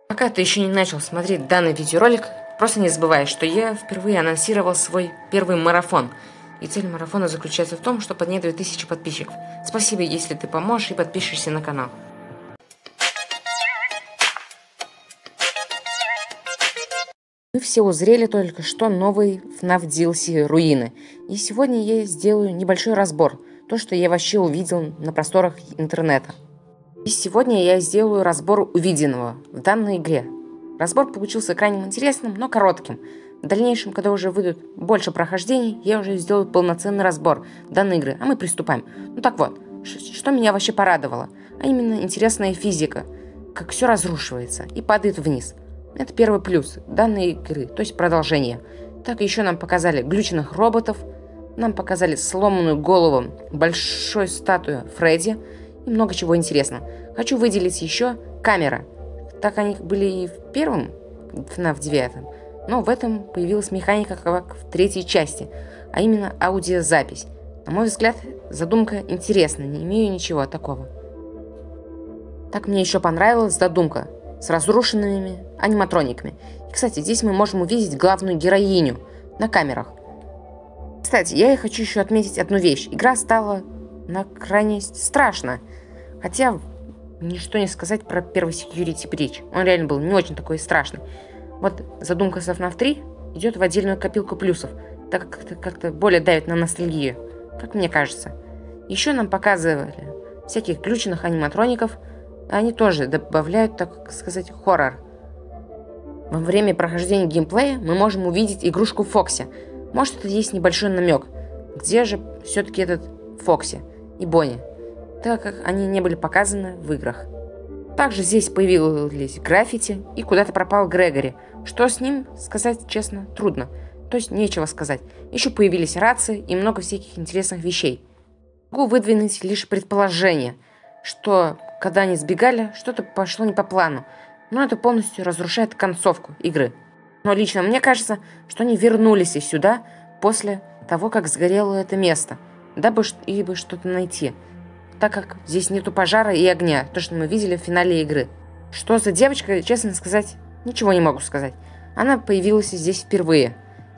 Пока ты еще не начал смотреть данный видеоролик, просто не забывай, что я впервые анонсировал свой первый марафон. И цель марафона заключается в том, чтобы поднять 2000 подписчиков. Спасибо, если ты поможешь и подпишешься на канал. Мы все узрели только что новый FNAF DLC «Руины». И сегодня я сделаю небольшой разбор. То, что я вообще увидел на просторах интернета. И сегодня я сделаю разбор увиденного в данной игре. Разбор получился крайне интересным, но коротким. В дальнейшем, когда уже выйдут больше прохождений, я уже сделаю полноценный разбор данной игры. А мы приступаем. Ну так вот, что меня вообще порадовало? А именно интересная физика. Как все разрушивается и падает вниз. Это первый плюс данной игры, то есть продолжение. Так еще нам показали глюченных роботов, нам показали сломанную голову большой статуи Фредди и много чего интересного. Хочу выделить еще камера. Так они были и в первом FNAF 9, но в этом появилась механика, как в третьей части, а именно аудиозапись. На мой взгляд, задумка интересная, не имею ничего такого. Так мне еще понравилась задумка с разрушенными аниматрониками. И, кстати, здесь мы можем увидеть главную героиню на камерах. Кстати, я хочу еще отметить одну вещь. Игра стала на крайне страшно. Хотя, ничто не сказать про первый Security Breach. Он реально был не очень такой страшный. Вот задумка с FNAF 3 идет в отдельную копилку плюсов, так как как-то более давит на ностальгию, как мне кажется. Еще нам показывали всяких глюченных аниматроников. Они тоже добавляют, так сказать, хоррор. Во время прохождения геймплея мы можем увидеть игрушку Фокси. Может, это есть небольшой намек. Где же все-таки этот Фокси и Бонни, так как они не были показаны в играх. Также здесь появились граффити и куда-то пропал Грегори. Что с ним, сказать честно, трудно. То есть нечего сказать. Еще появились рации и много всяких интересных вещей. Могу выдвинуть лишь предположение, что когда они сбегали, что-то пошло не по плану. Но это полностью разрушает концовку игры. Но лично мне кажется, что они вернулись сюда после того, как сгорело это место, дабы что-то найти. Так как здесь нету пожара и огня, то, что мы видели в финале игры. Что за девочка, честно сказать, ничего не могу сказать. Она появилась здесь впервые.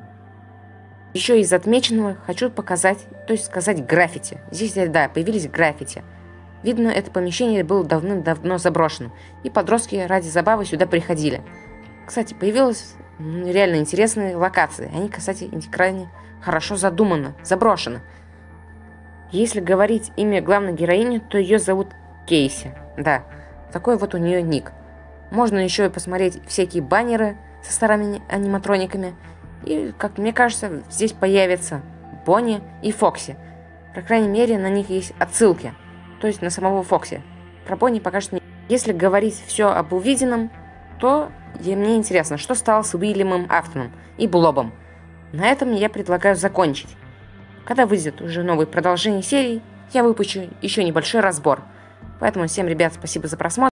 Еще из отмеченного хочу показать, то есть сказать граффити. Здесь, да, появились граффити. Видно, это помещение было давным-давно заброшено, и подростки ради забавы сюда приходили. Кстати, появилась реально интересные локации. Они, кстати, крайне хорошо задуманы, заброшены. Если говорить имя главной героини, то ее зовут Кейси. Да, такой вот у нее ник. Можно еще и посмотреть всякие баннеры со старыми аниматрониками. И, как мне кажется, здесь появятся Бонни и Фокси. По крайней мере, на них есть отсылки. То есть на самого Фокси. Про Бонни пока что не... Если говорить все об увиденном, то мне интересно, что стало с Уильямом Афтоном и Блобом. На этом я предлагаю закончить. Когда выйдет уже новое продолжение серии, я выпущу еще небольшой разбор. Поэтому всем, ребят, спасибо за просмотр.